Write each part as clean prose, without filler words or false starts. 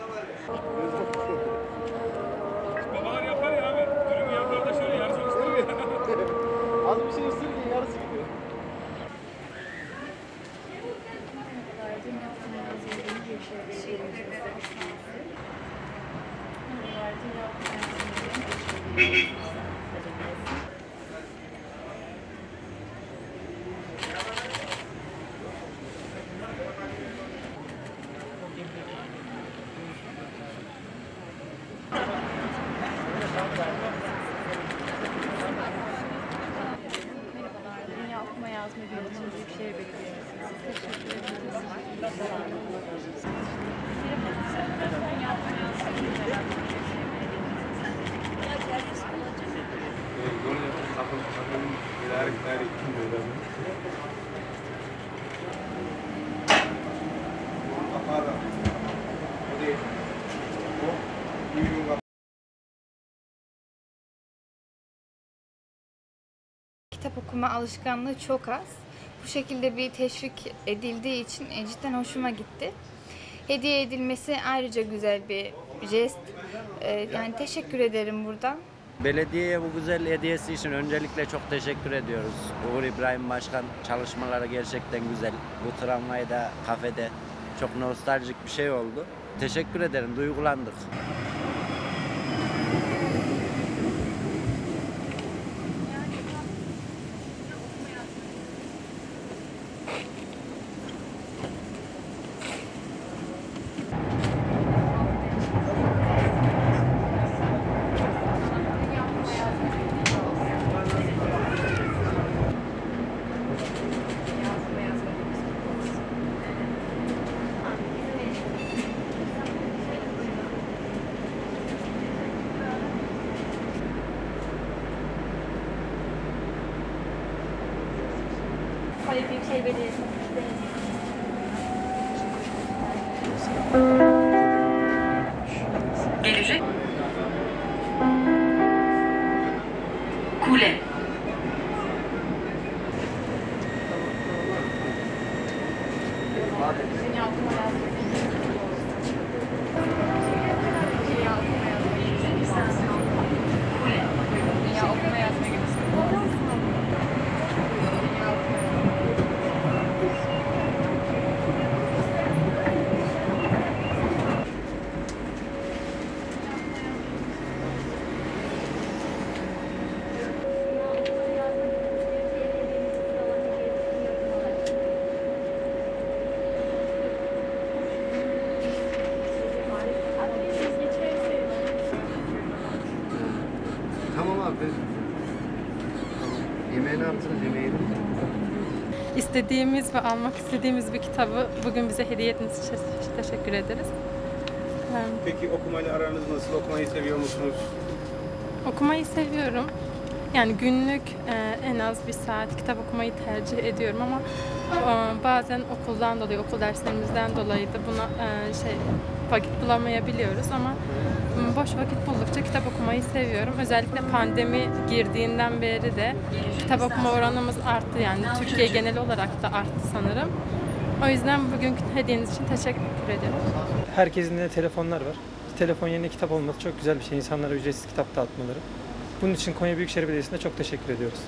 Babalar yapar ya abi. Dürüm yapar da şöyle yarısı ısırıyor. Az bir şey ısırırken yarısı gidiyor. Dünya Okuma Yazma Günü için Büyükşehir Belediyesi. Teşekkür ederiz. Kitap okuma alışkanlığı çok az. Bu şekilde bir teşvik edildiği için cidden hoşuma gitti. Hediye edilmesi ayrıca güzel bir jest. Yani teşekkür ederim buradan. Belediyeye bu güzel hediyesi için öncelikle çok teşekkür ediyoruz. Uğur İbrahim Başkan çalışmaları gerçekten güzel. Bu tramvayda, kafede çok nostaljik bir şey oldu. Teşekkür ederim, duygulandık. Konya Büyükşehir Belediyesi. Gelecek. Kule. Dünya Okuma Yazma Günü. Dünya Okuma Yazma Günü. Dünya Okuma Yazma Günü. Tamam abi. Yemeğini yaptınız, yemeğini. İstediğimiz ve almak istediğimiz bir kitabı bugün bize hediye ettiğiniz için teşekkür ederiz. Peki okumayla aranız nasıl? Okumayı seviyor musunuz? Okumayı seviyorum. Yani günlük en az bir saat kitap okumayı tercih ediyorum ama bazen okuldan dolayı, okul derslerimizden dolayı da buna vakit bulamayabiliyoruz ama boş vakit buldukça kitap okumayı seviyorum. Özellikle pandemi girdiğinden beri de kitap okuma oranımız arttı, yani Türkiye genel olarak da arttı sanırım. O yüzden bugünkü hediyeniz için teşekkür ederim. Herkesin de telefonlar var. Telefon yerine kitap olması çok güzel bir şey. İnsanlara ücretsiz kitap dağıtmaları. Bunun için Konya Büyükşehir Belediyesi'ne çok teşekkür ediyoruz.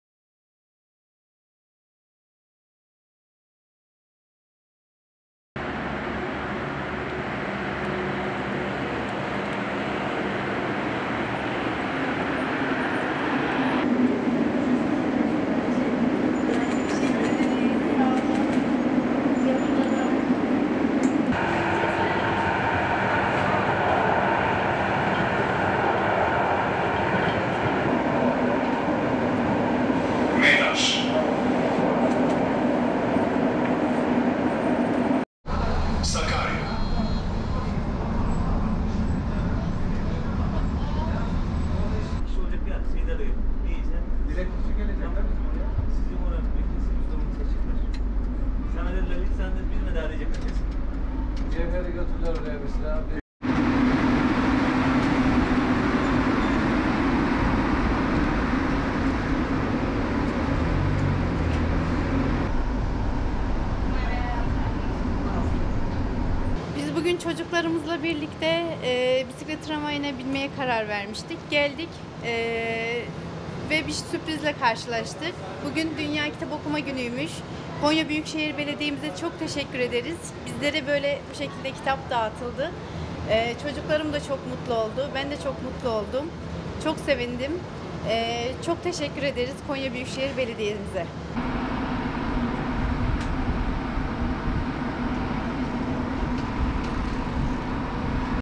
Cevheri götürdüler oraya mesela. Bugün çocuklarımızla birlikte bisiklet tramvayına binmeye karar vermiştik. Geldik ve bir sürprizle karşılaştık. Bugün Dünya Kitap Okuma Günü'ymüş. Konya Büyükşehir Belediye'mize çok teşekkür ederiz. Bizlere böyle bu şekilde kitap dağıtıldı. Çocuklarım da çok mutlu oldu. Ben de çok mutlu oldum. Çok sevindim. Çok teşekkür ederiz Konya Büyükşehir Belediye'mize.